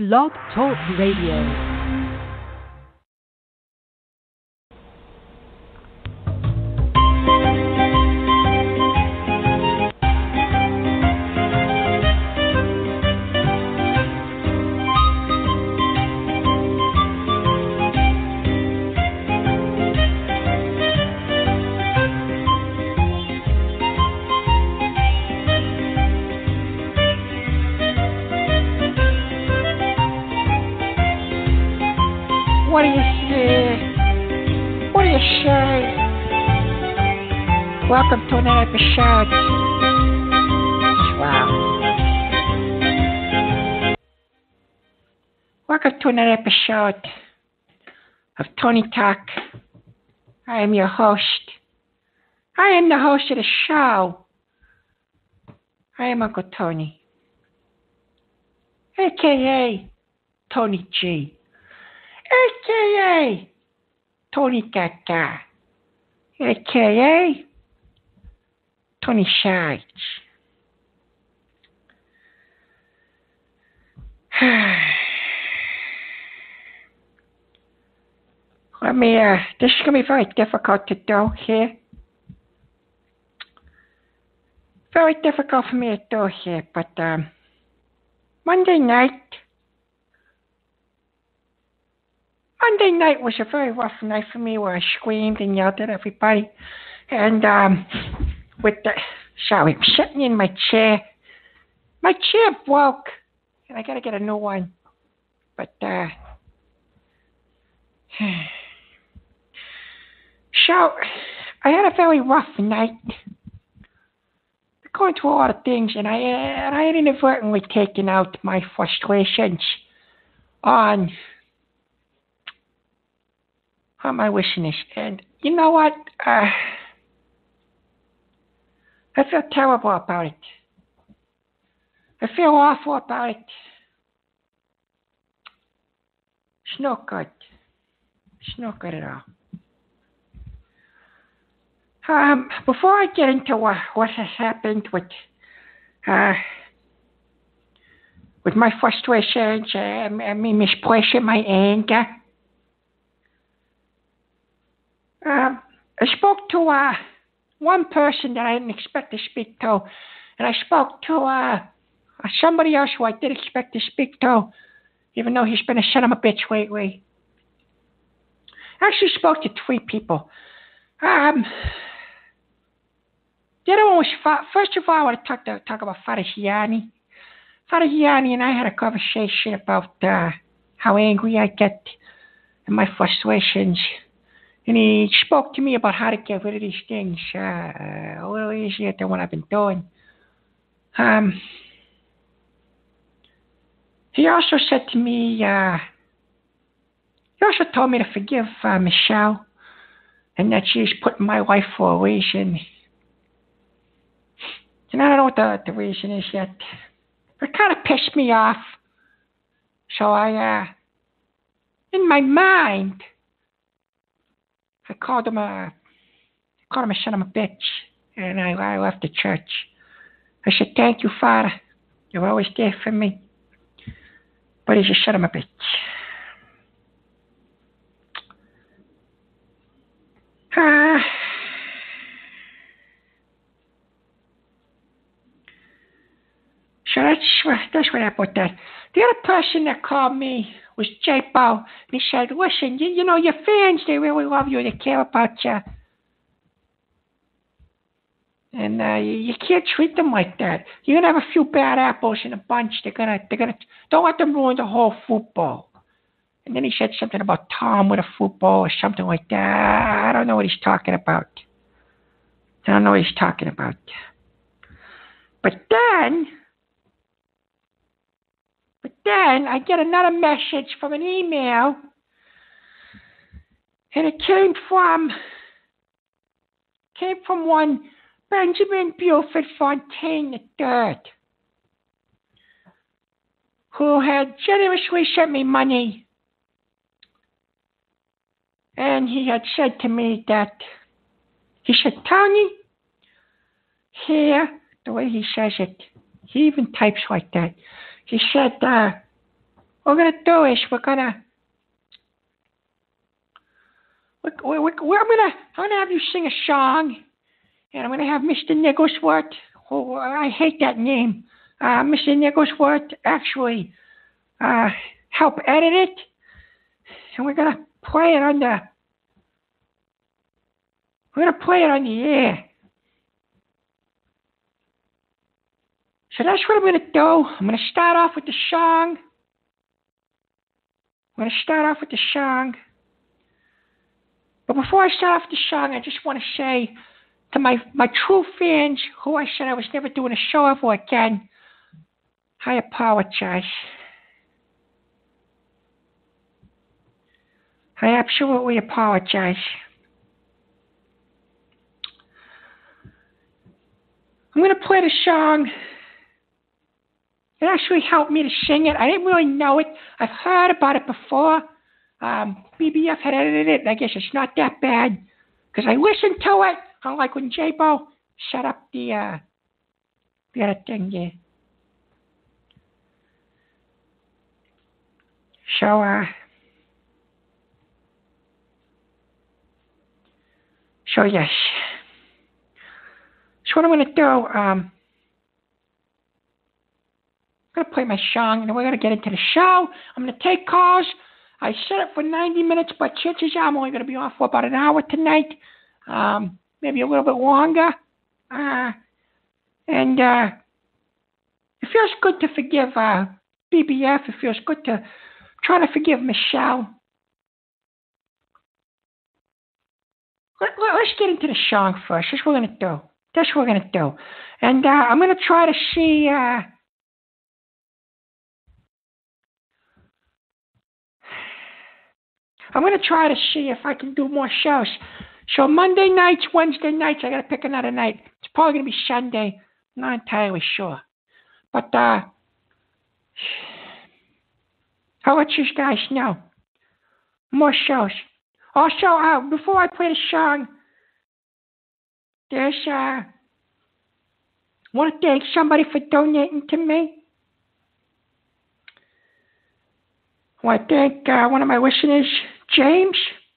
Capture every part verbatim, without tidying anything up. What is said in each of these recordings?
Blogtalk Radio. What do you say? What do you say? Welcome to another episode. Wow. Welcome to another episode of TonyTalk. I am your host. I am the host of the show. I am Uncle Tony, aka Tony G. A K A Tony Gaga, A K A Tony Sides. Let me, uh, this is going to be very difficult to do here. Very difficult for me to do here, but um, Monday night, Monday night was a very rough night for me where I screamed and yelled at everybody. And, um, with the, sorry, I'm sitting in my chair. My chair broke, and I gotta get a new one. But, uh, so, I had a very rough night. Going through a lot of things, and I, and I had inadvertently taken out my frustrations on on my listeners. And you know what? Uh, I feel terrible about it. I feel awful about it. It's no good. It's no good at all. Um, before I get into uh, what has happened with uh, with my frustrations, uh, I mean misplacing my anger, Um, I spoke to uh, one person that I didn't expect to speak to, and I spoke to uh, somebody else who I did expect to speak to, even though he's been a son of a bitch lately. I actually spoke to three people. Um, the other one was, Fa- first of all, I want to talk, to, talk about Father Gianni. Father Gianni and I had a conversation about uh, how angry I get and my frustrations. And he spoke to me about how to get rid of these things uh, a little easier than what I've been doing. Um, he also said to me, uh, he also told me to forgive uh, Michelle and that she's put in my life for a reason. And I don't know what the, the reason is yet. But it kind of pissed me off. So I, uh, in my mind, I called him a, I called him a son of a bitch, and I, I left the church. I said, thank you, Father. You're always there for me. But he's a son of a bitch. Uh, so that's, that's what I put that. The other person that called me was J. Bo. And he said, listen, you, you know, your fans, they really love you. They care about you. And uh, you, you can't treat them like that. You're going to have a few bad apples in a bunch. They're going to, they're going to, don't let them ruin the whole football. And then he said something about Tom with a football or something like that. I don't know what he's talking about. I don't know what he's talking about. But then... But then I get another message from an email, and it came from came from one Benjamin Buford Fontaine the third, who had generously sent me money, and he had said to me that, he said, Tony, here, the way he says it, he even types like that. He said, uh, what we're gonna do is we're gonna. We're, we're, we're, I'm gonna I'm gonna have you sing a song, and I'm gonna have Mister Nigglesworth. Oh, I hate that name. Uh, Mister Nigglesworth actually uh, help edit it, and we're gonna play it on the. We're gonna play it on the air. So that's what I'm gonna do. I'm gonna start off with the song. I'm gonna start off with the song. But before I start off the song, I just want to say to my, my true fans who I said I was never doing a show ever again, I apologize. I absolutely apologize. I'm going to play the song. It actually helped me to sing it. I didn't really know it. I've heard about it before. Um, B B F had edited it, and I guess it's not that bad because I listened to it. Unlike when J-Bo set up the uh, the other thing there. So, uh, so yes. So what I'm gonna do, um, I'm gonna play my song, and then we're gonna get into the show. I'm gonna take calls. I set it for ninety minutes, but chances are I'm only going to be on for about an hour tonight, um, maybe a little bit longer. Uh, and uh, it feels good to forgive uh, B B F. It feels good to try to forgive Michelle. Let, let, let's get into the song first. That's what we're going to do. That's what we're going to do. And uh, I'm going to try to see... Uh, I'm going to try to see if I can do more shows. So Monday nights, Wednesday nights, I got to pick another night. It's probably going to be Sunday. I'm not entirely sure. But uh, I'll let you guys know. More shows. Also, uh, before I play the song, there's, uh, I want to thank somebody for donating to me. I want to thank uh, one of my listeners, James.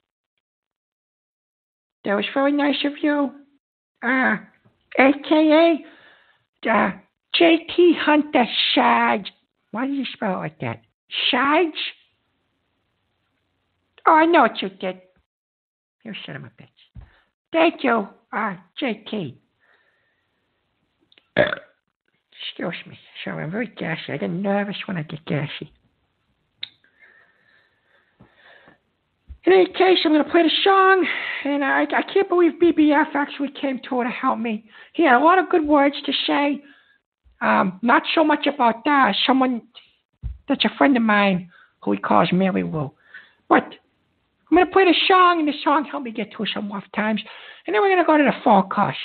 That was very nice of you. Uh, A K A uh, J T Hunter Sides. Why did you spell it like that? Sides? Oh, I know what you did. You son of a bitch. Thank you, uh, J T. Excuse me. Sorry, I'm very gassy. I get nervous when I get gassy. In any case, I'm going to play the song, and I, I can't believe B B F actually came to her to help me. He had a lot of good words to say, um, not so much about that. Someone that's a friend of mine who he calls Mary Lou. But I'm going to play the song, and the song helped me get through some rough times, and then we're going to go to the forecast.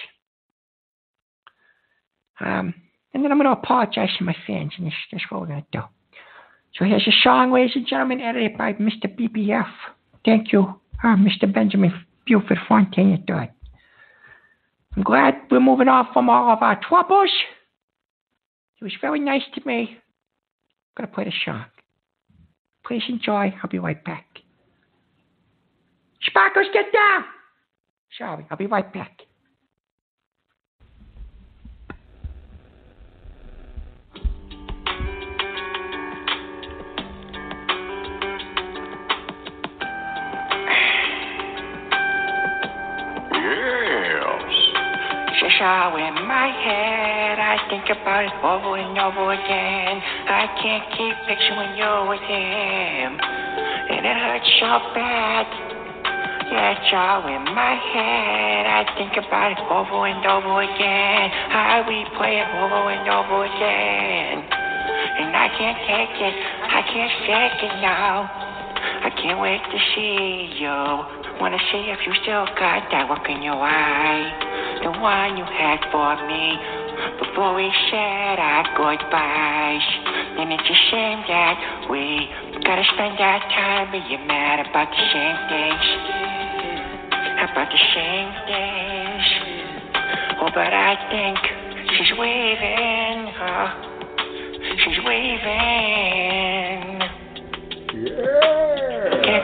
Um, and then I'm going to apologize to my fans, and this, that's what we're going to do. So here's a song, ladies and gentlemen, edited by Mister B B F. Thank you, uh, Mister Benjamin Buford Fontaine the third. I'm glad we're moving on from all of our troubles. He was very nice to me. I'm going to play the song. Please enjoy. I'll be right back. Sparkles, get down! Sorry, I'll be right back. Show in my head, I think about it over and over again. I can't keep picturing you with him, and it hurts so bad. Yeah, it's all in my head, I think about it over and over again. I replay it over and over again, and I can't take it, I can't shake it now. I can't wait to see you. Wanna see if you still got that look in your eye, the one you had for me before we said our goodbyes. And it's a shame that we gotta spend our time being mad about the same things, about the same things. Oh, but I think she's waving, uh, she's waving.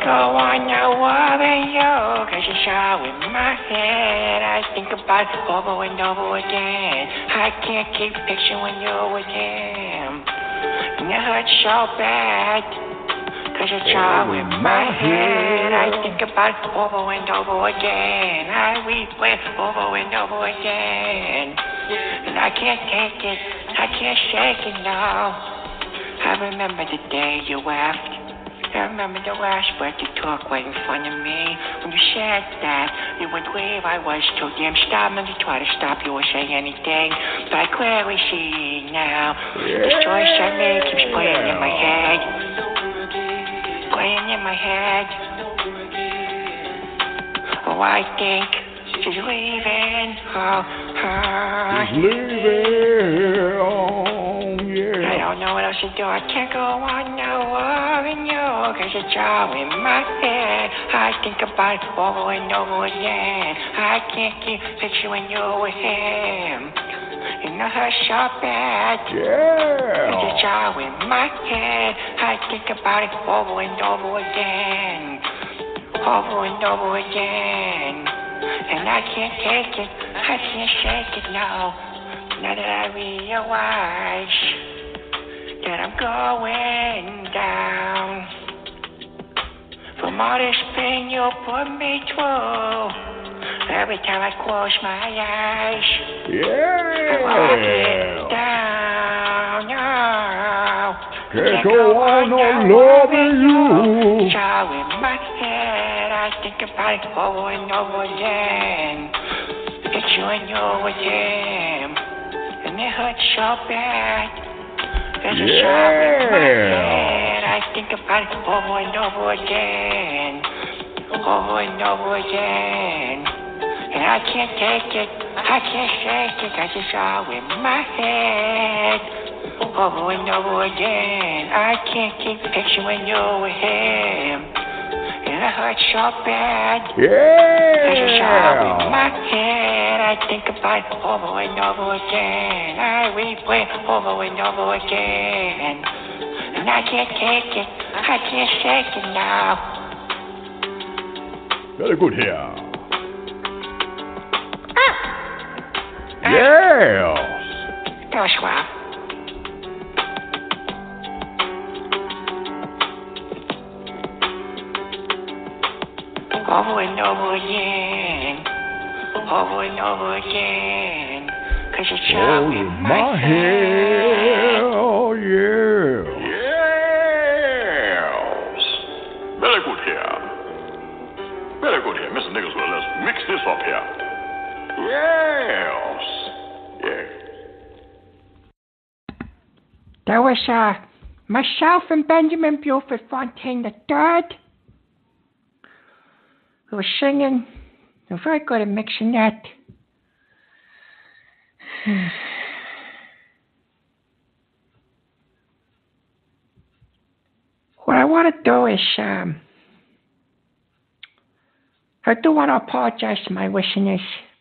go on now worrying you, cause you're showing my head. I think about it over and over again. I can't keep picturing you with him. And it hurts so bad, cause you're showing my head. I think about it over and over again. I replay over and over again. And I can't take it, I can't shake it now. I remember the day you left. I remember the last word you took right in front of me. When you said that you would leave, I was too damn stubborn to try to stop you or say anything. But I clearly see now. Yeah. This choice I made keeps playing in my head. Playing in my head. Oh, I think she's leaving. Oh, oh. She's leaving. Oh, yeah. I don't know what else to do. I can't go on now loving you, cause it's all in my head. I think about it over and over again. I can't keep picturing you with him. You know her so bad. Yeah. Cause it's all in my head. I think about it over and over again. Over and over again. And I can't take it. I can't shake it now. Now that I realize that I'm going down from all this pain you put me through. Every time I close my eyes, yeah, I walk it down. Oh, can't go on no loving you. It's all in my head. I think about it over and over again. Picturing you with him, and it hurts so bad. There's a shot in my head. I think about it over and over again. Over and over again. And I can't take it. I can't shake it. Cause it's all in my head. Over and over again. I can't keep picturing you with him. And it hurts so bad. Yeah. Cause it's all in my head. I think about it over and over again. I replay over and over again. And I can't take it. I can't shake it now. Very good here. Ah. Yes. That was swell. Over and over again. Over and over again. Cause it's all in my head. Oh, yeah. Yes. Very good here. Very good here. Mister Nicholswell, let's mix this up here. Yes. Yeah. That was, uh, myself and Benjamin Buford Fontaine the third. We were singing. We're very good at mixing that. What I want to do is, um, I do want to apologize to my listeners.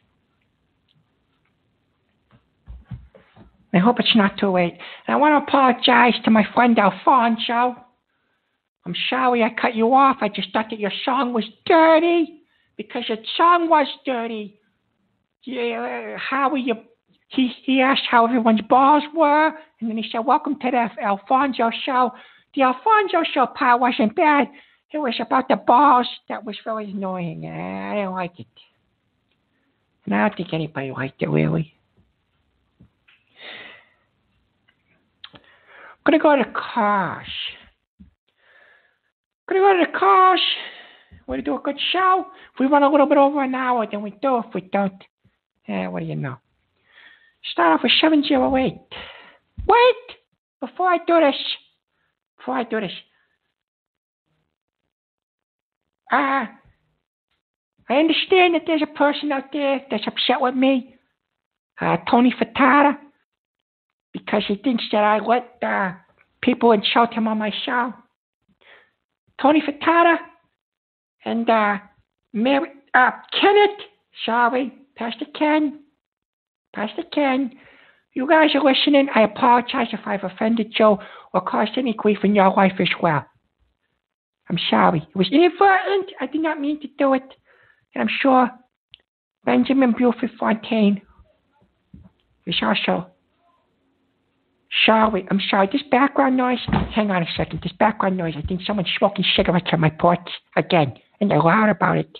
I hope it's not too late. And I want to apologize to my friend Alfonso. I'm sorry I cut you off. I just thought that your song was dirty. Because your song was dirty. Yeah, how you, he, he asked how everyone's balls were. And then he said, welcome to the Alfonso show. The Alfonso show part wasn't bad. It was about the balls that was very annoying. I didn't like it. And I don't think anybody liked it, really. I'm going to go to the cars. I'm going to go to the cars. We're going to do a good show. If we run a little bit over an hour, then we do. If we don't, eh, what do you know? Start off with seven zero eight. Wait! Before I do this, before I do this, uh, I understand that there's a person out there that's upset with me, uh, Tony Furtado, because he thinks that I let uh, people insult him on my show. Tony Furtado and uh, Mary, uh, Kenneth, sorry, Pastor Ken, Pastor Ken, you guys are listening. I apologize if I've offended you or caused any grief in your life as well. I'm sorry. It was inadvertent. I did not mean to do it. And I'm sure Benjamin Buford Fontaine is also sorry. I'm sorry. This background noise, hang on a second. This background noise, I think someone's smoking cigarettes on my porch again. And they're loud about it.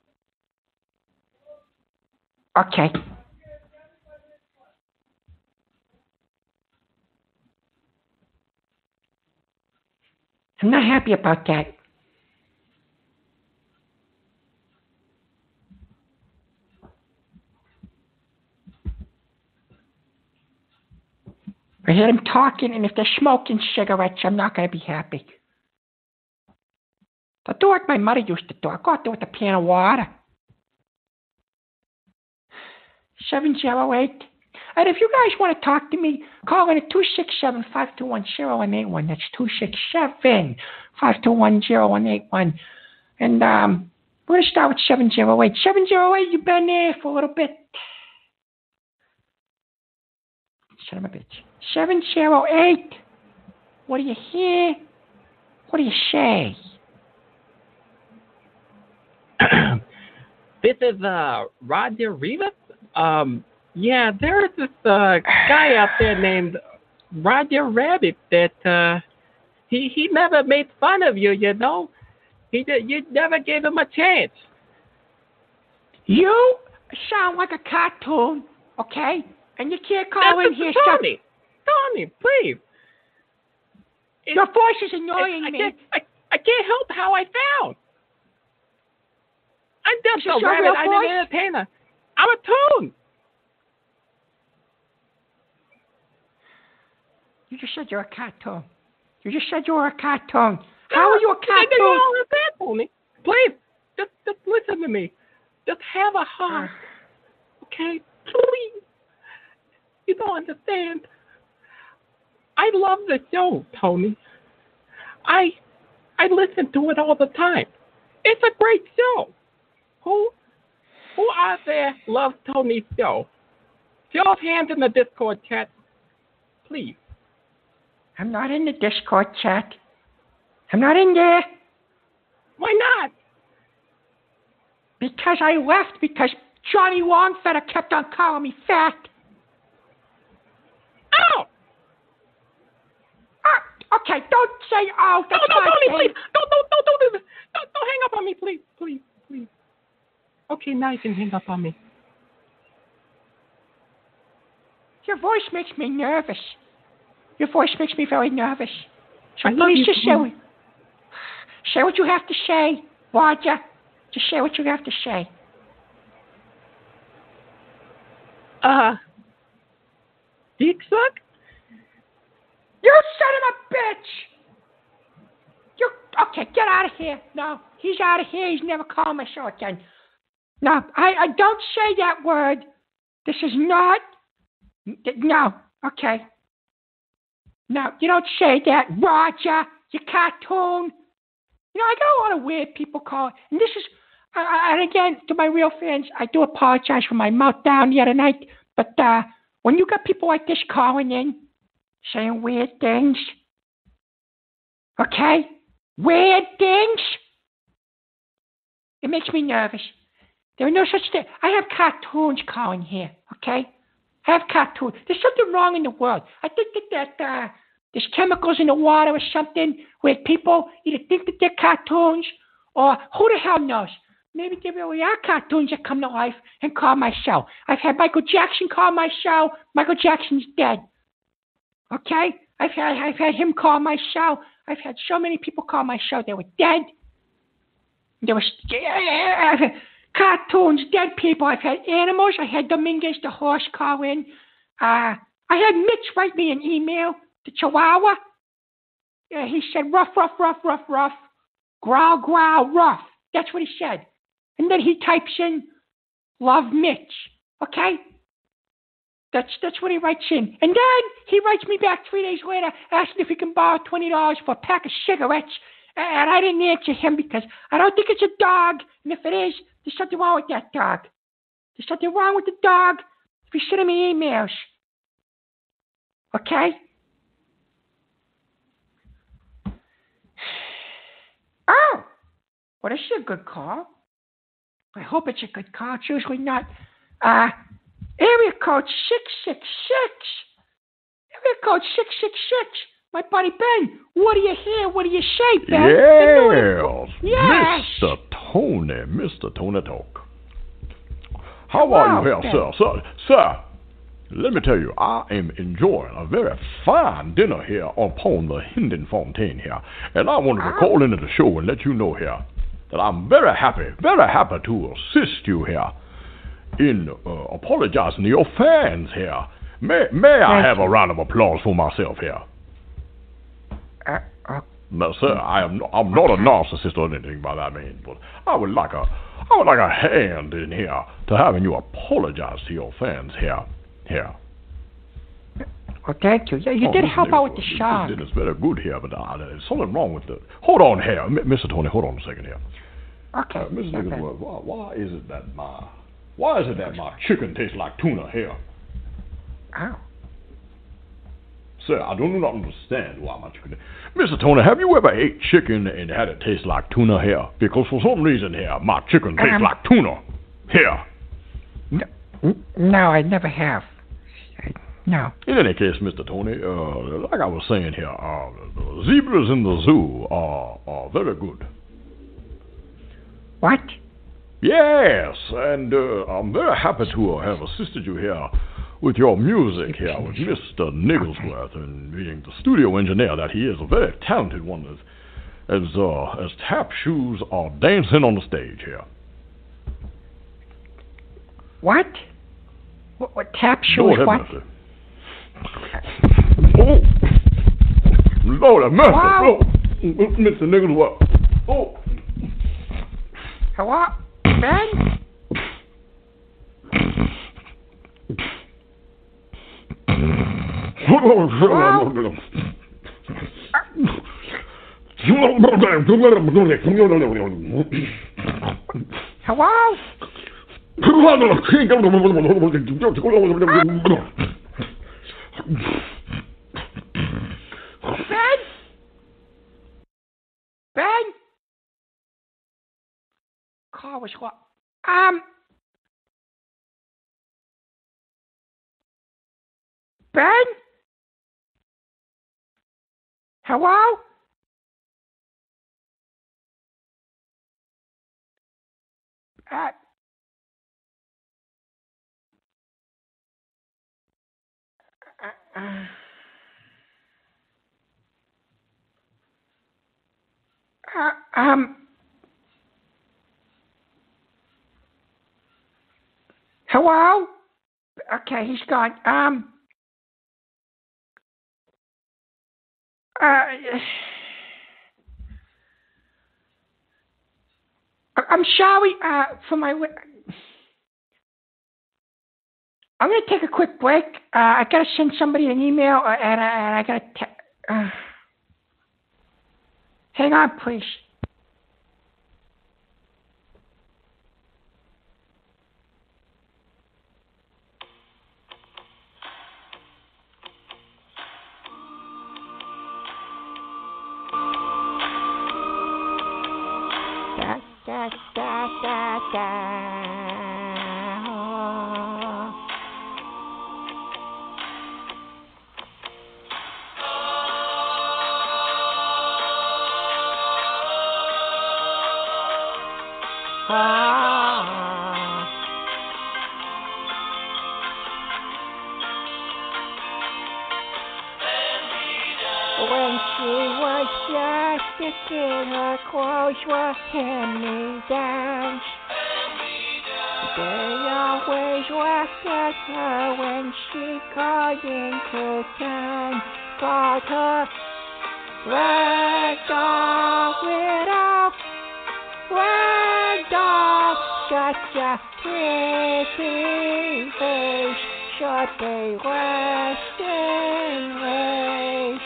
Okay. I'm not happy about that. I hear them talking, and if they're smoking cigarettes, I'm not going to be happy. I'll do what my mother used to do. I'll go out there with a pan of water. seven zero eight. And if you guys want to talk to me, call in at two six seven, five two one, zero one eight one. That's two six seven, five two one, zero one eight one. And um, we're going to start with seven zero eight. seven zero eight, you've been there for a little bit. Son of a bitch. seven zero eight. What do you hear? What do you say? This is uh, Roger Rivas. Um, yeah, there's this uh, guy out there named Roger Rabbit that uh, he he never made fun of you. You know, he did, you never gave him a chance. You sound like a cartoon, okay? And you can't call That's in here. Tony, Tony, please. It, Your voice is annoying I, I me. Can't, I, I can't help how I found. I'm just Is a your rabbit. real I'm voice? an entertainer. I'm a tune. You just said you're a cartoon. You just said you were a cartoon. How No, are you a I think you're cartoon? all of that, Tony. Please, just, just listen to me. Just have a heart, okay? Please. You don't understand. I love the show, Tony. I, I listen to it all the time. It's a great show. Who, who out there loves Tony's show? Show of hands in the Discord chat, please. I'm not in the Discord chat. I'm not in there. Why not? Because I left because Johnny Longfeather kept on calling me fat. Oh! Uh, okay, don't say oh. That's no, no, my Tony, thing. please. Don't, don't, don't, don't do this. Don't, don't hang up on me, please, please, please. Okay, now you can hang up on me. Your voice makes me nervous. Your voice makes me very nervous. So I love please you, just say Tony. what, say what you have to say, Roger. Just say what you have to say. Uh, Dick suck? You son of a bitch! You okay? Get out of here. No, he's out of here. He's never calling my show again. No, I, I don't say that word. This is not. No, okay. No, you don't say that, Roger. You cartoon. You know, I got a lot of weird people calling, and this is. I, I, and again, to my real fans, I do apologize for my meltdown the other night. But uh, when you got people like this calling in, saying weird things, okay, weird things, it makes me nervous. There are no such thing. I have cartoons calling here, okay? I have cartoons. There's something wrong in the world. I think that, that uh, there's chemicals in the water or something where people either think that they're cartoons or who the hell knows. Maybe there really are cartoons that come to life and call my show. I've had Michael Jackson call my show. Michael Jackson's dead. Okay? I've had I've had him call my show. I've had so many people call my show. They were dead. There was uh, cartoons, dead people. I've had animals. I had Dominguez the horse call in. Uh, I had Mitch write me an email to Chihuahua. Uh, he said, rough, rough, rough, rough, rough. Growl, growl, rough. That's what he said. And then he types in, love Mitch. Okay? That's that's what he writes in. And then he writes me back three days later asking if he can borrow twenty dollars for a pack of cigarettes. And I didn't answer him because I don't think it's a dog. And if it is, there's something wrong with that dog. There's something wrong with the dog if he's sending me emails. Okay? Ah! Well, this is a good call. I hope it's a good call. It's usually not. Uh, area code six six six. Area code six six six. My buddy Ben. What do you hear? What do you say, Ben? Yes. Yes. Mister Tony. Mister TonyTalk. How Hello, are you here, Ben. sir? Sir, sir, let me tell you, I am enjoying a very fine dinner here upon the Hinden Fontaine here. And I wanted to Ah. call into the show and let you know here that I'm very happy, very happy to assist you here in uh, apologizing to your fans here. May, may I Thank have you. a round of applause for myself here? Uh, uh, No, sir, I am not, I'm not a narcissist or anything by that means, but I would like a I would like a hand in here to having you apologize to your fans here. Here. well, thank you. Yeah, you Oh, did Mister help out with Nichols, the you song. did this very good here, but uh, there's something wrong with the. Hold on here, M- Mister Tony. Hold on a second here. Okay. Uh, Missus yeah, Nichols, Ben. why, why is it that my why is it that my chicken tastes like tuna here? Oh. Sir, I do not understand why my chicken. Mister Tony, have you ever ate chicken and had it taste like tuna here? Because for some reason here, my chicken tastes Um, like tuna here. No, n- no, I never have. I, no. In any case, Mister Tony, uh, like I was saying here, uh, the zebras in the zoo are, are very good. What? Yes, and uh, I'm very happy to have assisted you here with your music here with Mister Nigglesworth, and being the studio engineer that he is, a very talented one, as as, uh, as tap shoes are dancing on the stage here. What? What, what tap Lord shoes? have What? mercy. Oh, Lord have mercy. Wow. Oh, Mister Nigglesworth. Oh. Hello? Ben? Hello? Ben? Ben? Call was what? Um. Ben? Hello? Uh. uh, uh. Uh, um. Hello? Okay, he's gone. Um. Uh. I'm sorry. Uh, for my. I'm gonna take a quick break. Uh, I gotta send somebody an email, uh, and, uh, and I gotta. Te- uh, hang on, please. Da, da, da, da, da. Ah. When she was just a kid, her clothes were hand-me-downs. They always laughed at her when she called into town. Called her Ragdoll Widow. Ragdoll, such a pretty face. Short they western ways.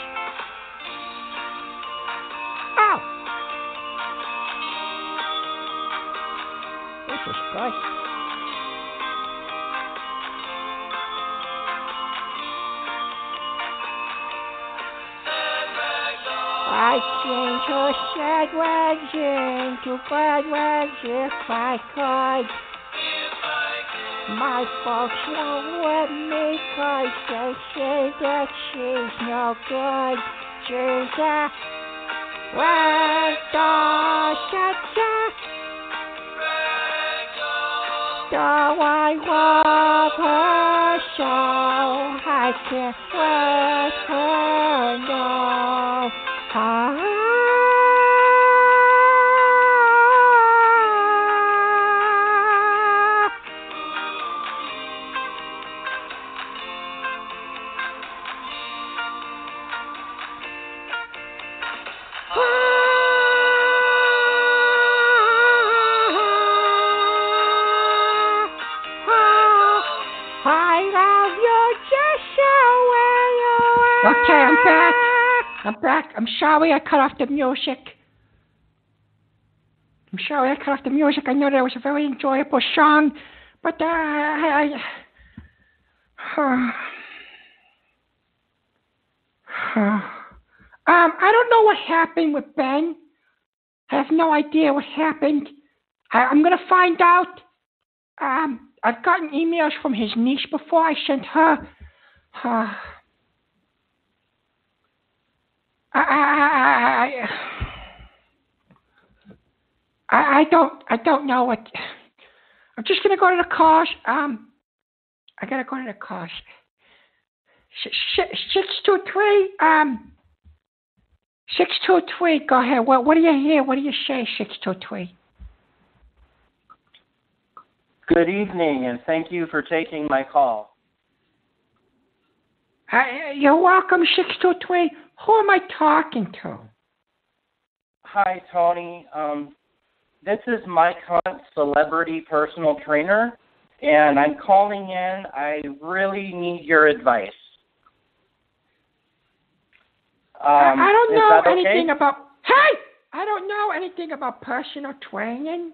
Oh! This is good. I change her sad wags into glad wags if I could. My folks won't let me 'cause they say that she's no good. She's a ragdoll, cha-cha. Though I love her so, I can't let her know. Ah. Okay, I'm back. I'm back. I'm sorry I cut off the music. I'm sorry I cut off the music. I know that was a very enjoyable song, but uh, I, I, uh, uh, um, I don't know what happened with Ben. I have no idea what happened. I, I'm gonna find out. Um, I've gotten emails from his niece before. I sent her. Uh, I, I, I, I, I don't, I don't know what. I'm just gonna go to the cars. Um, I gotta go to the cars. Six two three. Um, six two three. Go ahead. What, what do you hear? What do you say? Six two three. Good evening, and thank you for taking my call. Uh, you're welcome, six two three. Who am I talking to? Hi, Tony. Um, this is Mike Hunt, celebrity personal trainer, and I'm calling in. I really need your advice. Um, I, I don't know okay? anything about... Hey! I don't know anything about personal training.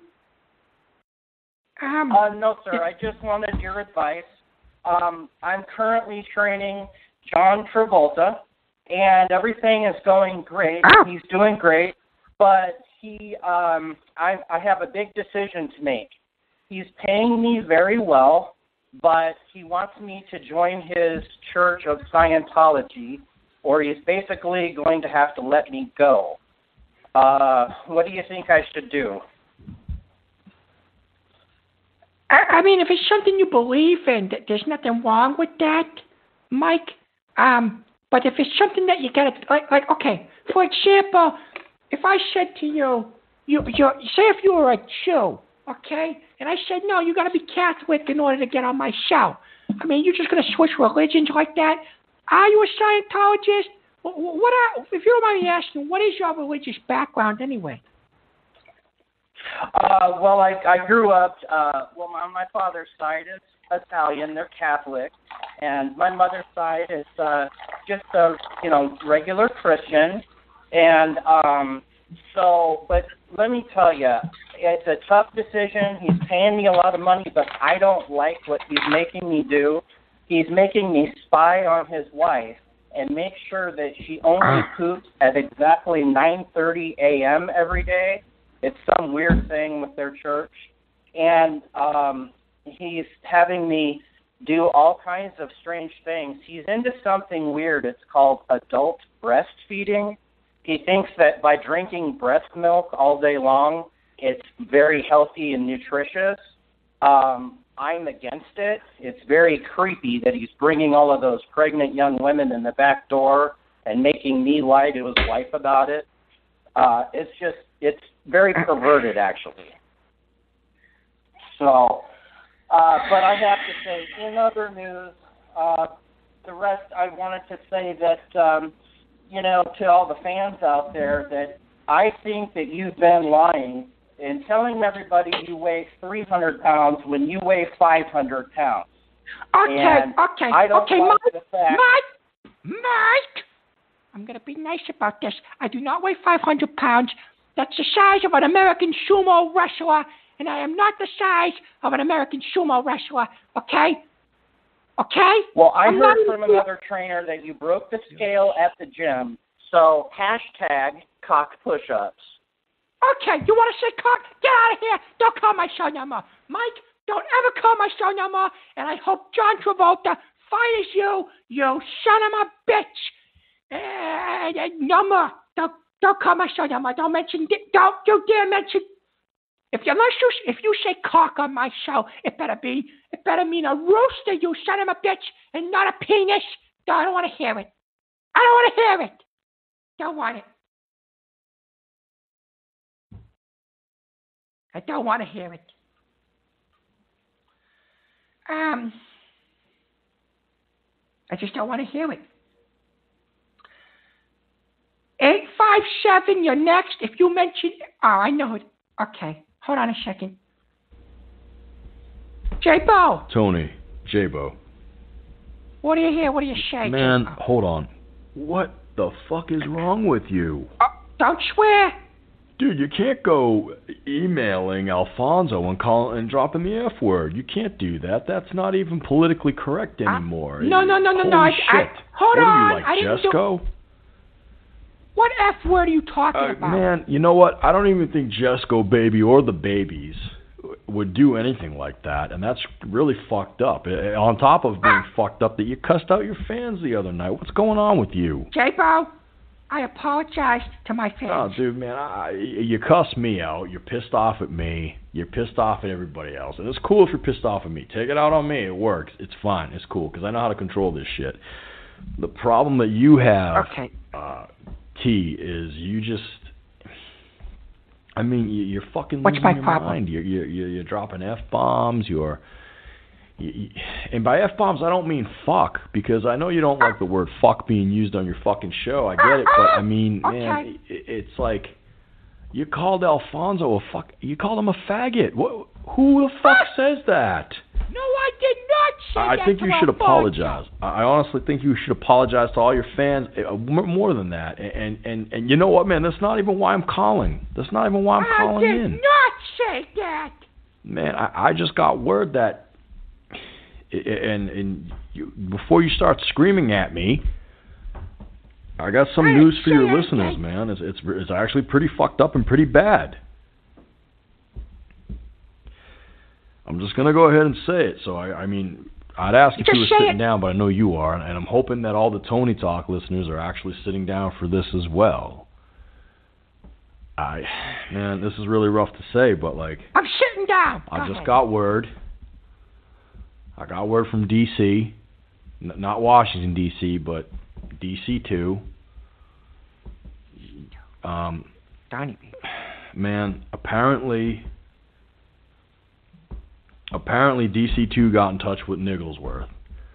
Um, uh, no, sir. I just wanted your advice. Um, I'm currently training John Travolta, and everything is going great. Oh. He's doing great, but he, um, I, I have a big decision to make. He's paying me very well, but he wants me to join his Church of Scientology, or he's basically going to have to let me go. Uh, what do you think I should do? I, I mean, if it's something you believe in, there's nothing wrong with that, Mike. Um, but if it's something that you gotta, like, like, okay, for example, if I said to you, you, you say if you were a Jew, okay, and I said, no, you gotta be Catholic in order to get on my show. I mean, you're just gonna switch religions like that? Are you a Scientologist? What, what are, if you don't mind me asking, what is your religious background anyway? Uh, well, I, I grew up, uh, well, on my father's side is Italian, they're Catholic, and my mother's side is uh, just a, you know, regular Christian, and um, so, but let me tell you, it's a tough decision. He's paying me a lot of money, but I don't like what he's making me do. He's making me spy on his wife and make sure that she only poops at exactly nine thirty a.m. every day. It's some weird thing with their church. And um, he's having me do all kinds of strange things. He's into something weird. It's called adult breastfeeding. He thinks that by drinking breast milk all day long, it's very healthy and nutritious. Um, I'm against it. It's very creepy that he's bringing all of those pregnant young women in the back door and making me lie to his wife about it. Uh, it's just, it's very perverted, actually. So, uh, but I have to say, in other news, uh, the rest, I wanted to say that, um, you know, to all the fans out there, that I think that you've been lying in telling everybody you weigh three hundred pounds when you weigh five hundred pounds. Okay, and okay, I don't okay, like Mike, the fact Mike, Mike, I'm going to be nice about this. I do not weigh five hundred pounds. That's the size of an American sumo wrestler, and I am not the size of an American sumo wrestler, okay? Okay? Well, I I'm heard not from another trainer that you broke the scale at the gym, So hashtag cock push-ups. Okay, you want to say cock? Get out of here. Don't call my show no more. Mike, don't ever call my show no more. And I hope John Travolta fires you, you son of a bitch. And, and no more. Don't, don't call my show no more. Don't mention, don't you dare mention. If you, unless you, if you say cock on my show, it better be, it better mean a rooster, you son of a bitch, and not a penis. No, I don't want to hear it. I don't want to hear it. Don't want it. I don't want to hear it. Um, I just don't want to hear it. eight five seven, you're next. If you mention... Oh, I know it. Okay. Hold on a second. J-Bo. Tony, J-Bo. What do you hear? What do you say? Man, J-Bo? hold on. What the fuck is wrong with you? Oh, don't swear. Dude, you can't go emailing Alfonso and call and dropping the F word. You can't do that. That's not even politically correct anymore. Uh, no, no, no, no, Holy no. I, shit. I, hold what on. Are you, like I didn't Jesco? do... What F word are you talking Uh, about? man, you know what? I don't even think Jesco Baby or the Babies would do anything like that, and that's really fucked up. Uh, on top of being Ah. fucked up that you cussed out your fans the other night. What's going on with you? J-Bo, I apologize to my fans. Oh, dude, man, I, you cuss me out. You're pissed off at me. You're pissed off at everybody else. And it's cool if you're pissed off at me. Take it out on me. It works. It's fine. It's cool because I know how to control this shit. The problem that you have, Okay. uh, T, is you just... I mean, you, you're fucking What's losing my your problem? mind. You're, you're, you're, you're dropping F-bombs. You're... You, you, and by F-bombs, I don't mean fuck, because I know you don't like the word fuck being used on your fucking show. I get it, but I mean, Okay. man, it, it's like you called Alfonso a fuck. You called him a faggot. What? Who the fuck says that? No, I did not say I that think to you should Alfonso. apologize. I honestly think you should apologize to all your fans. uh, More than that, and and and you know what, man? That's not even why I'm calling. That's not even why I'm I calling did in. not say that. Man, I, I just got word that. And, and you, before you start screaming at me, I got some I news for your say listeners, anything. man. It's, it's it's actually pretty fucked up and pretty bad. I'm just gonna go ahead and say it. So I, I mean, I'd ask if Just you were say sitting it. down, but I know you are, and I'm hoping that all the TonyTalk listeners are actually sitting down for this as well. I, man, this is really rough to say, but like, I'm sitting down. I Go just ahead. got word. I got word from D C, N- not Washington, D C, but D C two. Um, Donnie. man, apparently, apparently D C two got in touch with Nigglesworth.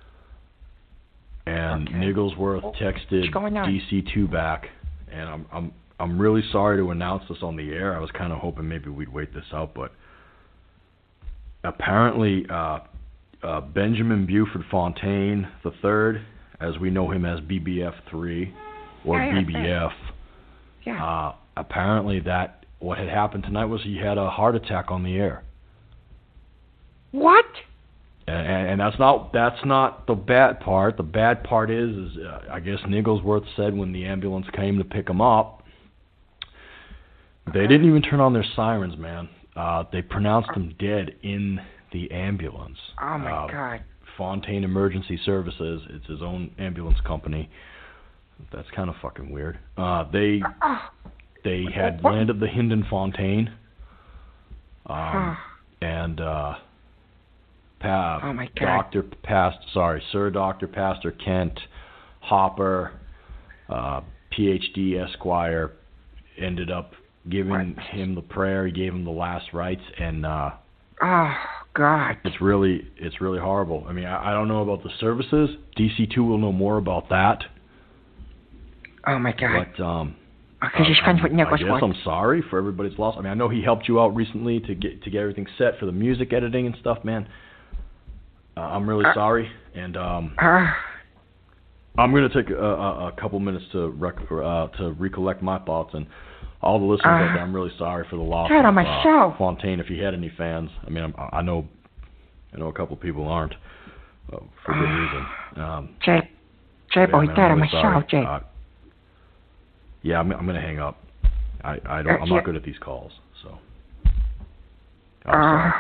And Okay. Nigglesworth What's texted going on? D C two back, and I'm I'm I'm really sorry to announce this on the air. I was kind of hoping maybe we'd wait this out, but apparently uh, uh, Benjamin Buford Fontaine the third, as we know him as B B F three or Yeah, yeah, B B F, Yeah. uh, apparently that what had happened tonight was he had a heart attack on the air. What? And, and that's not that's not the bad part. The bad part is, is uh, I guess Nigglesworth said when the ambulance came to pick him up, they didn't even turn on their sirens, man. Uh, they pronounced him dead in the ambulance. Oh my uh, God. Fontaine Emergency Services. It's his own ambulance company. That's kind of fucking weird. Uh, they Oh. they had What? landed the Hinden Fontaine, um, Oh. and uh, pa- Oh, my God. Doctor Past, sorry, Sir Doctor Pastor Kent Hopper, uh, P H D Esquire, ended up giving What? him the prayer. He gave him the last rites, and uh, Oh God. it's really it's really horrible. I mean, I, I don't know about the services. D C two will know more about that. Oh my God. But um, Because he's friends with I guess Nigglesworth. I'm sorry for everybody's loss. I mean, I know he helped you out recently to get to get everything set for the music editing and stuff, man. Uh, I'm really Uh, sorry, and um, Ah. I'm going to take a, a, a couple minutes to rec- uh, to recollect my thoughts, and all the listeners out Uh, there, I'm really sorry for the loss God, of on my uh, show. Fontaine. If he had any fans, I mean, I'm, I know I know a couple people aren't uh, for good reason. Um, Jay. Jay, yeah, boy, man, Dad, I'm on my really sorry. show, Jay. Uh, Yeah, I'm, I'm going to hang up. I, I don't, I'm not good at these calls, so. I'm sorry.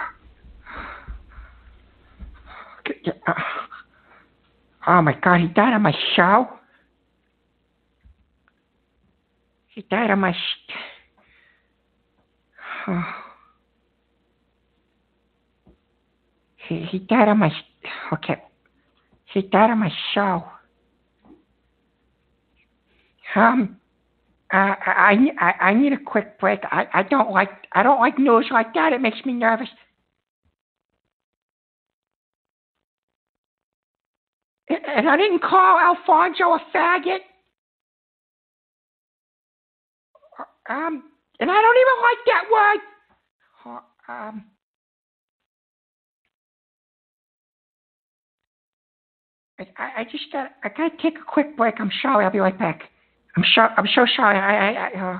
Uh, oh my God, he died on my show. He died on my. Sh- oh. He he died on my. Sh- okay. He died on my show. Um. Uh, I, I I need a quick break. I, I don't like I don't like news like that. It makes me nervous. And I didn't call Alfonso a faggot. Um, and I don't even like that word. Um, I, I just got I gotta take a quick break. I'm sorry. I'll be right back. I'm so I'm so sorry. I I. I uh...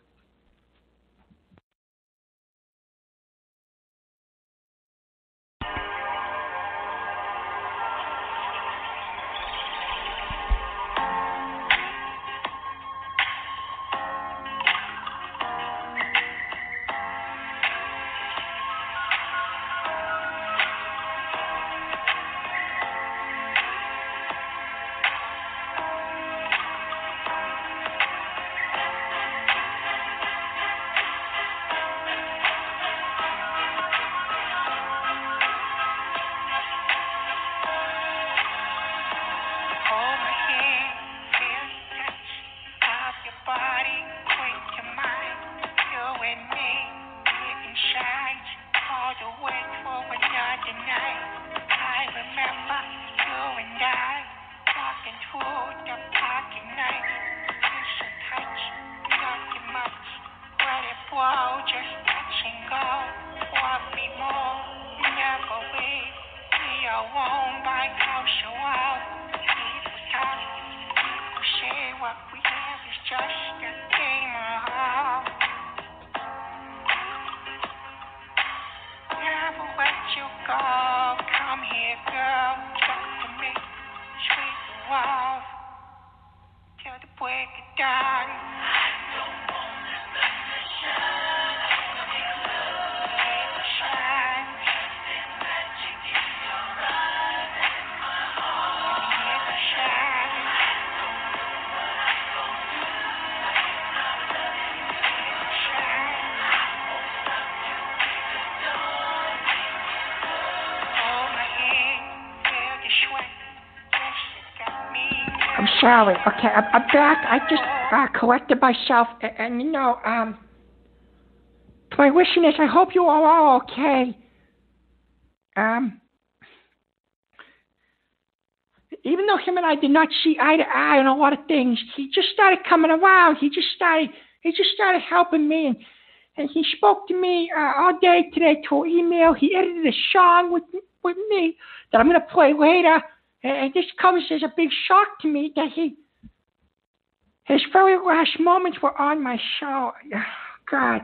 I'm sorry. Okay, I'm, I'm back. I just uh, collected myself, and, and you know, um, to my listeners, I hope you all are okay. Um, even though him and I did not see eye to eye on a lot of things, he just started coming around. He just started, he just started helping me, and, and he spoke to me uh, all day today through email. He edited a song with with me that I'm gonna play later. And this comes as a big shock to me that he, his very last moments were on my show. God.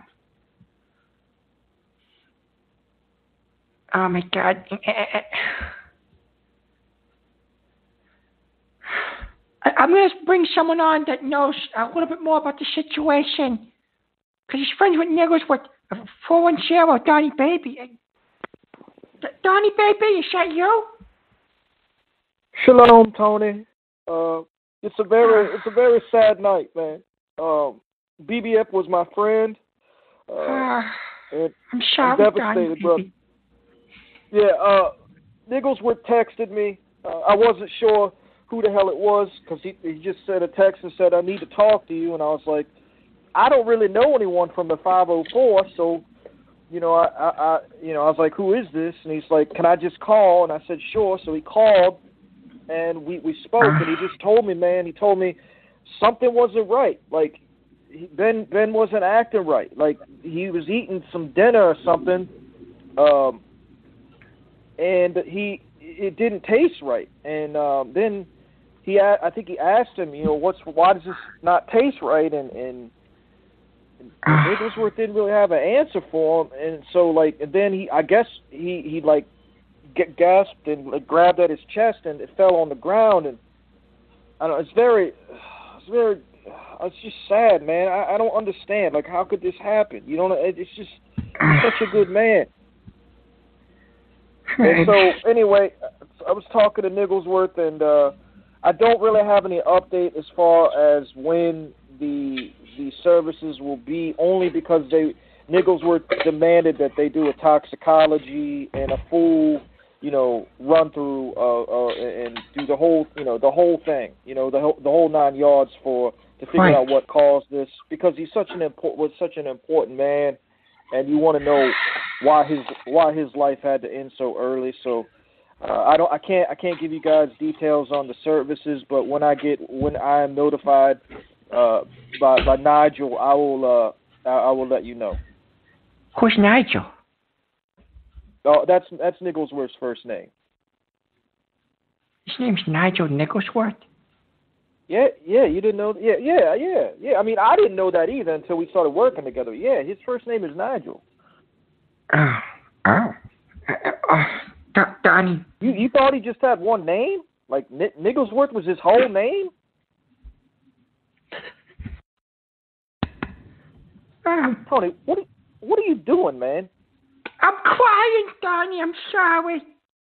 Oh my God. I'm going to bring someone on that knows a little bit more about the situation. Because he's friends with niggers with four one zero, Donnie Baby. Donnie Baby, is that you? Shalom, Tony. Uh, it's a very, it's a very sad night, man. Um, B B F was my friend. Uh, uh, and I'm sorry, I'm devastated, brother. Yeah, uh, Nigglesworth texted me. Uh, I wasn't sure who the hell it was because he he just sent a text and said, "I need to talk to you," and I was like, I don't really know anyone from the five oh four, so. You know, I, I, I, you know, I was like, "Who is this?" And he's like, "Can I just call?" And I said, "Sure." So he called, and we, we spoke, and he just told me, man, he told me something wasn't right. Like he, Ben Ben wasn't acting right. Like he was eating some dinner or something, um, and he it didn't taste right. And um, then he, I think he asked him, you know, what's why does this not taste right? And and And Wigglesworth didn't really have an answer for him, and so like, and then he, I guess he, he like, get gasped and like, grabbed at his chest, and it fell on the ground, and I don't know, it's very, it's very it's just sad, man. I, I don't understand. Like, how could this happen? You know, it's just he's such a good man. And so, anyway, I was talking to Nigglesworth, and uh, I don't really have any update as far as when the the services will be, only because they Nigglesworth demanded that they do a toxicology and a full, you know, run through uh, uh, and do the whole, you know, the whole thing, you know, the whole, the whole nine yards for to figure right. out what caused this, because he's such an import was such an important man, and you want to know why his why his life had to end so early. So uh, I don't I can't I can't give you guys details on the services, but when I get when I am notified uh, by by Nigel, I will uh, I, I will let you know. Who's Nigel? Oh, that's that's Nigglesworth's first name. His name's Nigel Nigglesworth? Yeah, yeah, you didn't know? Yeah, yeah, yeah, yeah. I mean, I didn't know that either until we started working together. Yeah, his first name is Nigel. Oh, oh, uh, uh, D- Donnie. You you thought he just had one name? Like N- Nigglesworth was his whole name? Um, Tony, what are, what are you doing, man? I'm crying, Donnie. I'm sorry.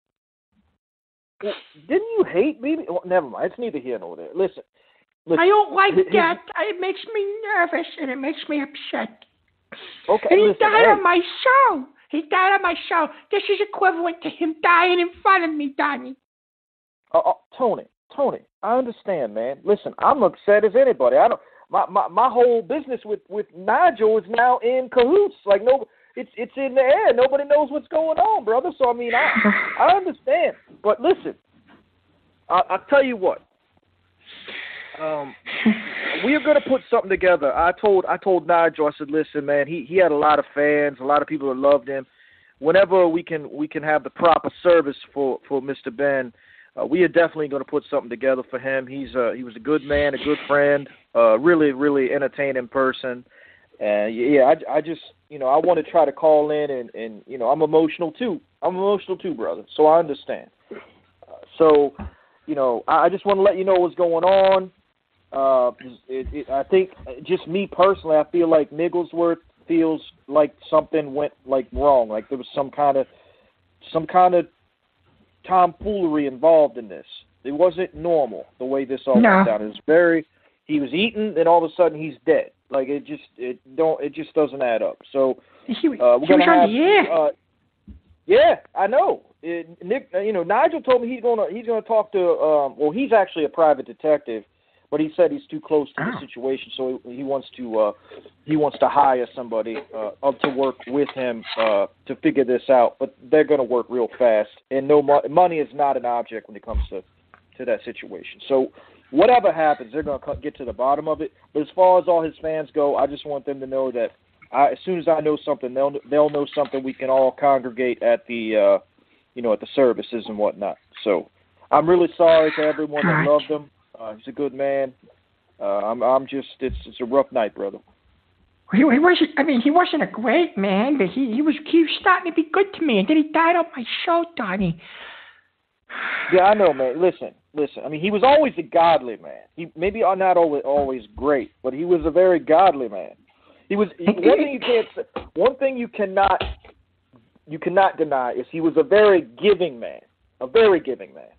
Well, didn't you hate me? Well, never mind. It's neither here nor there. Listen. listen I don't like his, that. It makes me nervous and it makes me upset. Okay, and he listen, died hey. on my show. He died on my show. This is equivalent to him dying in front of me, Donnie. Uh, uh, Tony, Tony, I understand, man. Listen, I'm upset as anybody. I don't. My, my my whole business with, with Nigel is now in cahoots. Like no, it's it's in the air. Nobody knows what's going on, brother. So I mean, I I understand. But listen, I, I'll tell you what. Um, we are going to put something together. I told I told Nigel. I said, listen, man. He he had a lot of fans, a lot of people that loved him. Whenever we can we can have the proper service for for Mister Ben. Uh, we are definitely going to put something together for him. He's uh, he was a good man, a good friend, uh, really, really entertaining person. And yeah, I, I just, you know, I want to try to call in and, and, you know, I'm emotional too. I'm emotional too, brother. So I understand. Uh, so, you know, I, I just want to let you know what's going on. Uh, it, it, I think just me personally, I feel like Nigglesworth feels like something went like wrong. Like there was some kind of, some kind of, tomfoolery involved in this. It wasn't normal the way this all no. went down. It was very. He was eating, and all of a sudden he's dead. Like it just it don't it just doesn't add up. So he, uh, we're he gonna was on have. the air. Uh, yeah, I know. It, Nick, uh, you know, Nigel told me he's gonna he's gonna talk to. Um, well, he's actually a private detective, but he said he's too close to oh. the situation, so he, he wants to uh, he wants to hire somebody uh, up to work with him uh, to figure this out. But they're going to work real fast, and no mo- money is not an object when it comes to, to that situation. So whatever happens, they're going to get to the bottom of it. But as far as all his fans go, I just want them to know that I, as soon as I know something, they'll they'll know something. We can all congregate at the uh, you know at the services and whatnot. So I'm really sorry to everyone that loved him. Uh, he's a good man. Uh, I'm, I'm just, it's, it's a rough night, brother. He, he wasn't. I mean, he wasn't a great man, but he, he was. He was starting to be good to me, and then he died on my show, Donnie. Yeah, I know, man. Listen, listen. I mean, he was always a godly man. He maybe not always always great, but he was a very godly man. He was one thing you can't say, one thing you cannot you cannot deny is he was a very giving man, a very giving man.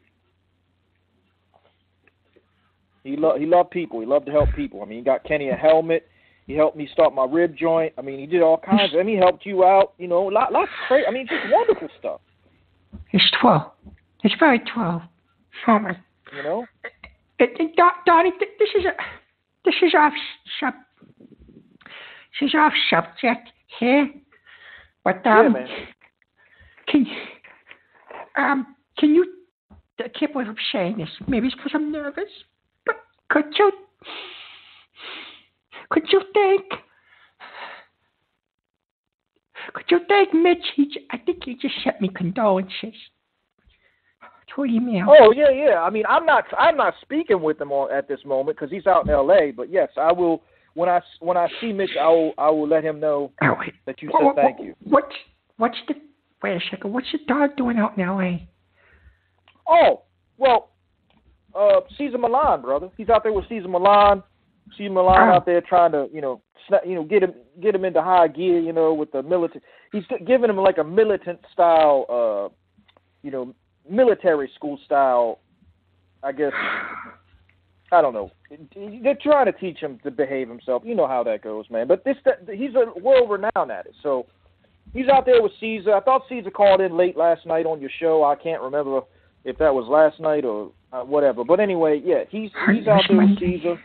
He loved he loved people. He loved to help people. I mean, he got Kenny a helmet. He helped me start my rib joint. I mean, he did all kinds of. I mean, he helped you out. You know, lot, lots of crazy. I mean, just wonderful stuff. He's twelve. He's very twelve. Oh my. You know. It, it, Donnie, this is a this is off sub. This is off subject here, but um, yeah, man. Can um can you? I can't believe I'm saying this. Maybe it's because I'm nervous. But could you, could you thank, could you thank Mitch? He, I think he just sent me condolences to email. Oh yeah, yeah. I mean, I'm not, I'm not speaking with him on, at this moment because he's out in L A. But yes, I will. When I, when I see Mitch, I will, I will let him know oh, that you what, said what, thank you. What's, what's the? Wait a second. What's the dog doing out in L A? Oh, well. Uh, Caesar Milan, brother. He's out there with Caesar Milan. See Milan out there trying to, you know, you know, get him get him into high gear, you know, with the militant. He's giving him like a militant style, uh, you know, military school style. I guess I don't know. They're trying to teach him to behave himself. You know how that goes, man. But this, he's a world renowned at it. So he's out there with Caesar. I thought Caesar called in late last night on your show. I can't remember if that was last night or uh, whatever. But anyway, yeah, he's he's out there with Caesar.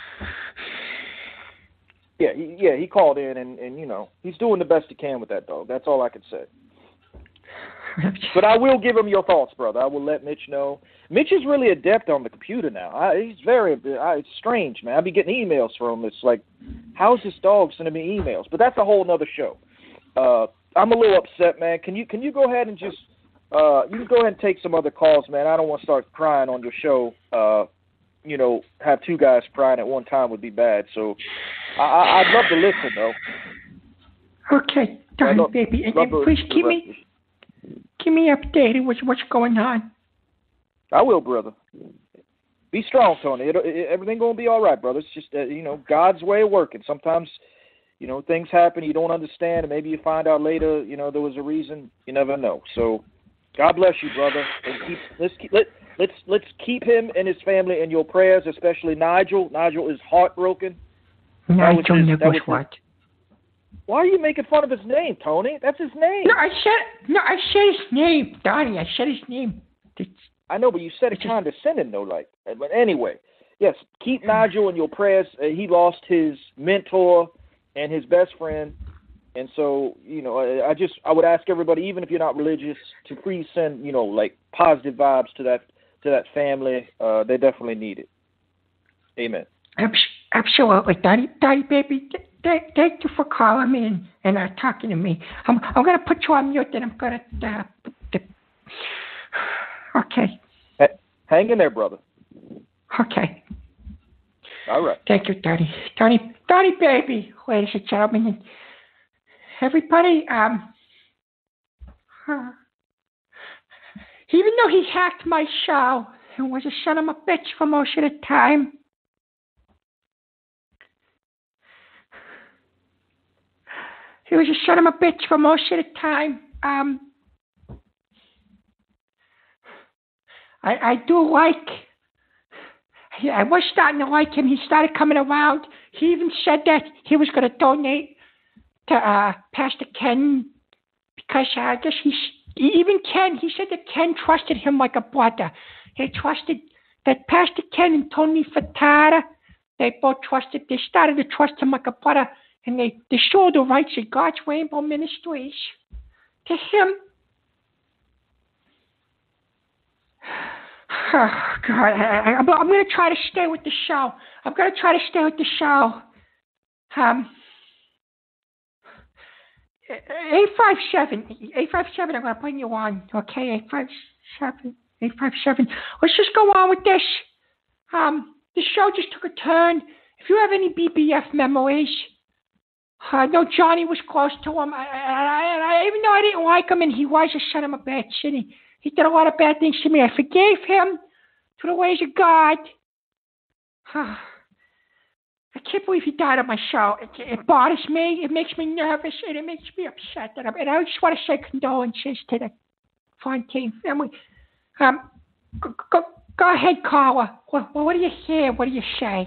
Yeah, he, yeah, he called in, and, and, you know, he's doing the best he can with that dog. That's all I can say. But I will give him your thoughts, brother. I will let Mitch know. Mitch is really adept on the computer now. I, he's very, I, it's strange, man. I be getting emails from him. It's like, how's this dog sending me emails? But that's a whole nother show. Uh, I'm a little upset, man. Can you can you go ahead and just, uh, you can go ahead and take some other calls, man. I don't want to start crying on your show. Uh, you know, have two guys crying at one time would be bad. So I, I, I'd love to listen, though. Okay, darn love, baby. And, and please keep me, keep me updated with what's going on. I will, brother. Be strong, Tony. It, it, everything going to be all right, brother. It's just, uh, you know, God's way of working. Sometimes, you know, things happen you don't understand, and maybe you find out later, you know, there was a reason. You never know. So God bless you, brother. And keep, let's keep, let, Let's let's keep him and his family in your prayers, especially Nigel. Nigel is heartbroken. Nigel Nichols, what? Why are you making fun of his name, Tony? That's his name. No, I said no. I said his name, Donnie. I said his name. It's, I know, but you said it condescending, though. Like, but anyway, yes, keep Nigel in your prayers. Uh, he lost his mentor and his best friend. And so, you know, I, I just I would ask everybody, even if you're not religious, to please send, you know, like positive vibes to that. to that family. Uh, they definitely need it. Amen. Absolutely. Daddy, Daddy, baby, th- thank you for calling me and, and uh, talking to me. I'm, I'm going to put you on mute and I'm going to... Uh, th- okay. Hey, hang in there, brother. Okay. All right. Thank you, Daddy. Daddy, Daddy, baby, ladies and gentlemen, and everybody, um... Uh, even though he hacked my show and was a son of a bitch for most of the time, he was a son of a bitch for most of the time, um, I, I do like, I was starting to like him. He started coming around. He even said that he was going to donate to uh, Pastor Ken because uh, I guess he's Even Ken, he said that Ken trusted him like a brother. He trusted that Pastor Ken and Tony Furtado, they both trusted, they started to trust him like a brother, and they, they showed the rights of God's Rainbow Ministries to him. Oh, God, I, I, I'm, I'm going to try to stay with the show. I'm going to try to stay with the show. Um... eight five seven, eight five seven, I'm going to bring you on, okay? eight five seven, eight five seven. Let's just go on with this. Um, the show just took a turn. If you have any B B F memories, I know Johnny was close to him. I, I, I, even though I didn't like him and he was a son of a bitch, and he, he did a lot of bad things to me, I forgave him to the ways of God. I can't believe he died on my show. It, it bothers me. It makes me nervous, and it makes me upset. That I'm, and I just want to say condolences to the Fontaine family. Um, go, go, go ahead, caller. What, what do you hear? What do you say?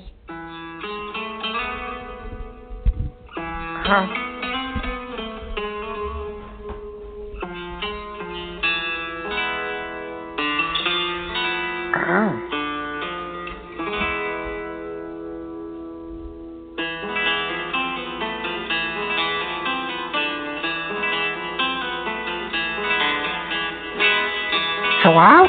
Huh? Oh. Hello?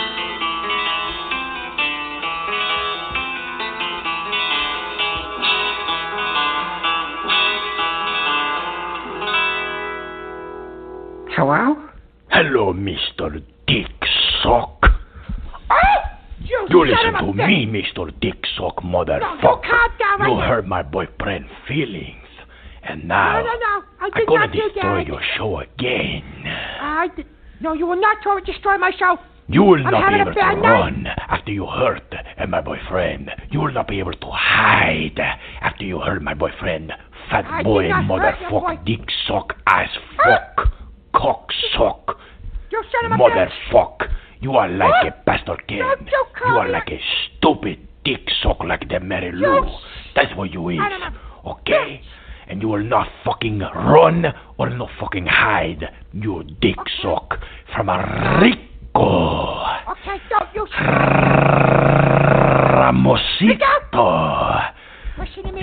Hello? Hello, Mister Dick Sock. Oh! You, you listen to me, Mister Dick Sock, motherfucker. No, you you right hurt my boyfriend's feelings. And now, no, no, no. I I'm gonna destroy that. your show again. I did. No, you will not try to destroy my show. You will I'm not be having able a to bad run after you hurt my boyfriend. You will not be able to hide after you hurt my boyfriend. Fat I boy, did not hurt your boy. motherfucker, dick sock, ass fuck, cock sock, You son of a bitch. motherfucker. You are like What? a bastard kid. Don't you call You are me like a- a stupid dick sock like the Mary Lou. You That's what you is, son of a- okay? And you will not fucking run or no fucking hide, you dick Okay. sock from a Rico. Okay, don't you... Ramosito. Listen to me.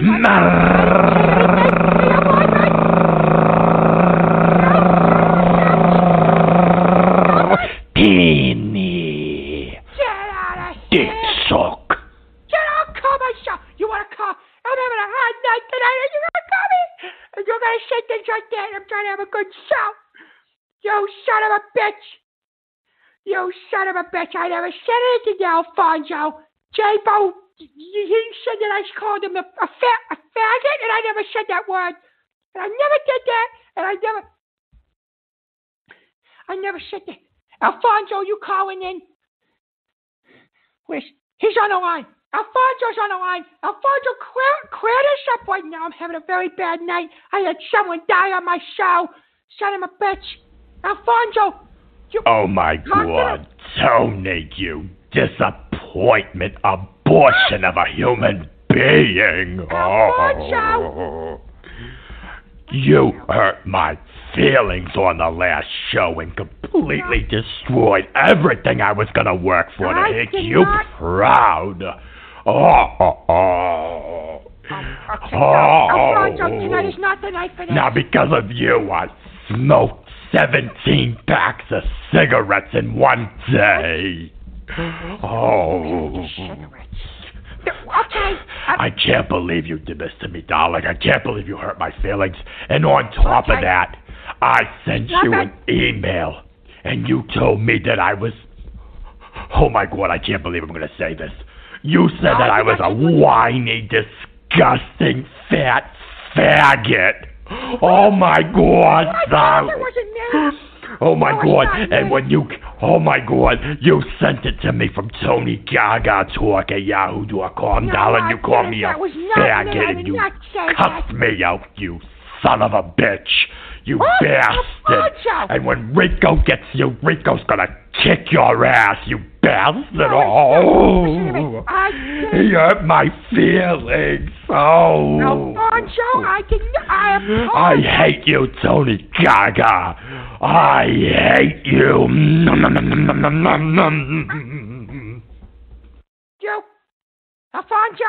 Martini. Get out of Dick here. sock. Get out, call myself. You want to call? I'm having a hard night tonight, and you're going to call me? And you're going to say things like that, and I'm trying to have a good show. You son of a bitch. You son of a bitch. I never said anything to Alfonso. J-Bo, he said that I called him a, a, fa- a faggot, and I never said that word. And I never did that, and I never... I never said that. Alfonso, you calling in? Where's... He's on the line. Alfonso's on the line. Alfonso, clear, clear this up right now. I'm having a very bad night. I had someone die on my show. Son of a bitch. Alfonso, you... Oh my God, Tony, you disappointment, abortion of a human being. Alfonso! Oh. You hurt my feelings on the last show and completely destroyed everything I was going to work for to I make did you not- proud. Oh, oh, oh. Okay, no, Alfonso, tonight is not the night for that. Now, because of you, I smoked seventeen packs of cigarettes in one day. Oh. Okay. I can't believe you did this to me, darling. I can't believe you hurt my feelings. And on top Okay. of that, I sent Stop you it. an email, and you told me that I was... Oh, my God, I can't believe I'm going to say this. You said No, that I you was a didn't. whiny, disgusting, fat faggot. Oh, my God, What? darling. It wasn't me. Oh my No, it's God! not And me. when you, oh my God, you sent it to me from Tony Gaga Talk at yahoo dot com, No, darling. I You called didn't. me a That was not me. I faggot did and you not say cussed that. me out, you son of a bitch. You What? bastard. Alfonso. And when Rico gets you, Rico's gonna kick your ass, you bastard. No, Oh, listen to me. I did. he hurt my feelings. Oh. Alfonso, I did not. I I apologize. hate you, Tony Gaga. I hate you. Nom, nom, nom, nom, nom, nom, nom. You. Alfonso.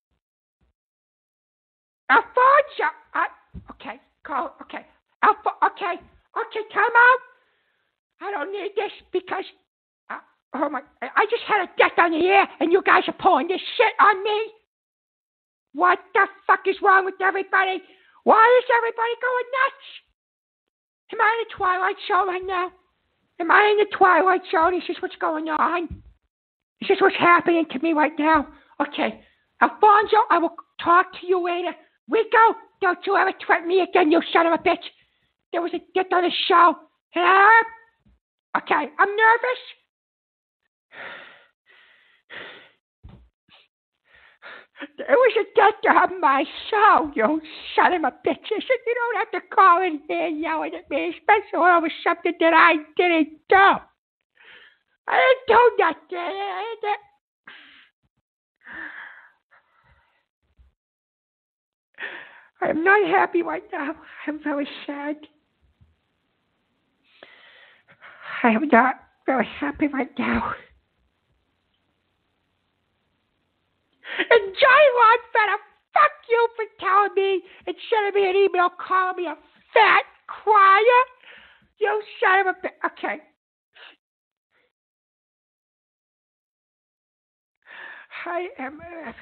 Alfonso. I, okay. Call. Okay. Alpha. Okay. Okay. Time out. I don't need this because. Uh, oh my! I just had a death on the air, and you guys are pulling this shit on me. What the fuck is wrong with everybody? Why is everybody going nuts? Am I in the Twilight Show right now? Am I in the Twilight Show? This is what's going on. This is what's happening to me right now. Okay, Alfonso, I will talk to you later. Rico, don't you ever threaten me again, you son of a bitch. There was a death on the show. And I, okay, I'm nervous. There was a death on my show, you son of a bitch. I said, you don't have to call in here yelling at me, especially over something that I didn't do. I didn't do nothing. I didn't. I'm not happy right now. I'm very sad. I am not very happy right now. And Johnny Longfetter, fuck you for telling me and sending me an email calling me a fat crier. You son of a bitch. Okay. I am. Uh,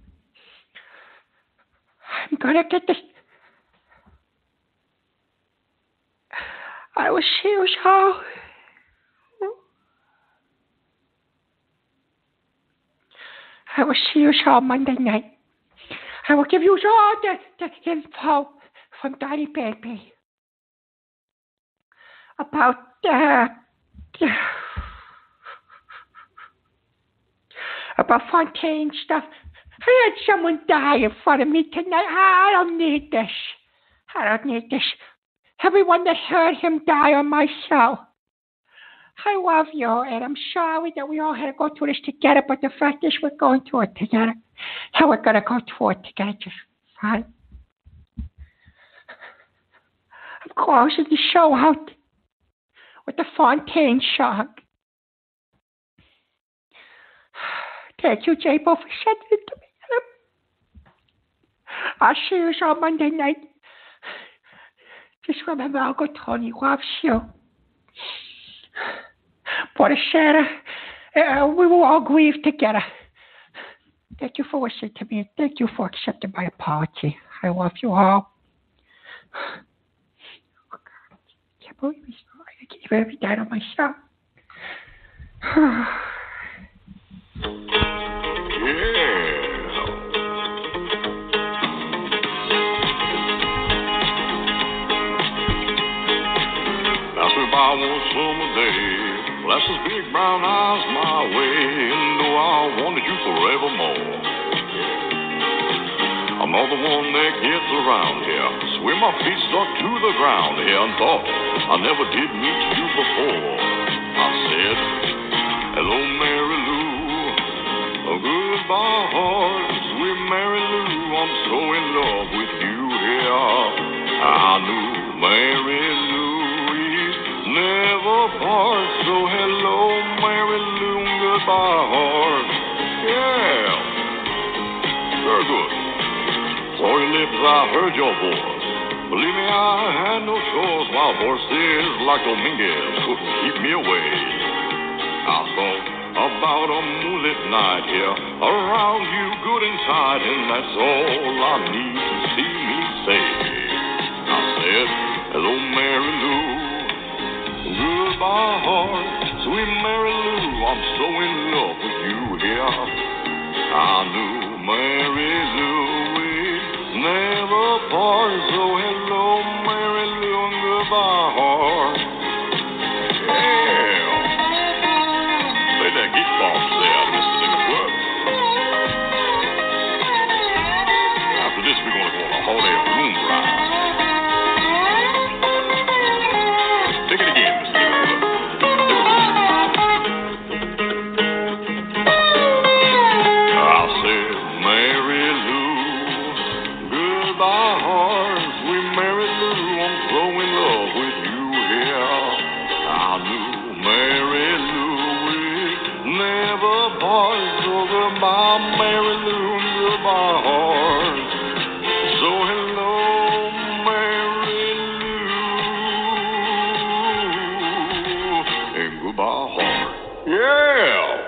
I'm gonna get this. I will see you all. I will see you all Monday night. I will give you all the, the info from Donnie Baby about uh, about Fontaine stuff. I had someone die in front of me tonight. I don't need this. I don't need this. Everyone that heard him die on my show. I love you, and I'm sorry that we all had to go through this together, but the fact is we're going through it together. And we're going to go through it together just fine. I'm closing the show out with the Fontaine song. Thank you, J-Bo, for sending it to me. I'll see you on Monday night. Just remember, Uncle Tony loves you. For the Santa, uh, we will all grieve together. Thank you for listening to me, and thank you for accepting my apology. I love you all. Oh, God. I can't believe he's I can't believe he died on my show. Yeah. Passed me by one summer day, flashed his big brown eyes my way, and know I wanted you forevermore. Yeah. I'm not the one that gets around here, swear my feet stuck to the ground here, and thought I never did meet you before. I said, hello, Mary Lou. Oh, goodbye, heart, sweet Mary Lou, I'm so in love with you here. I knew Mary Louise never part, so hello, Mary Lou, goodbye, heart. Yeah, very good. Saw your lips, I heard your voice. Believe me, I had no choice. Wild horses like Dominguez couldn't keep me away. I thought about a moonlit night here, around you good and tight, and that's all I need to see me say. I said, hello, Mary Lou, goodbye, heart, sweet Mary Lou, I'm so in love with you here. I knew Mary Louise never part, so hello, Mary Lou, goodbye, heart. Yeah. Play that geek box there, Mister Niggersworth. After this, we're going to go on a holiday room ride. Take it again, Mister Niggersworth. I said, Mary Lou, goodbye, heart, sweet Mary Lou, I'm so in love with you here. I knew Mary Louise never part, so goodbye, Mary Lou, goodbye, heart. So hello, Mary Lou, and goodbye, heart. Yeah.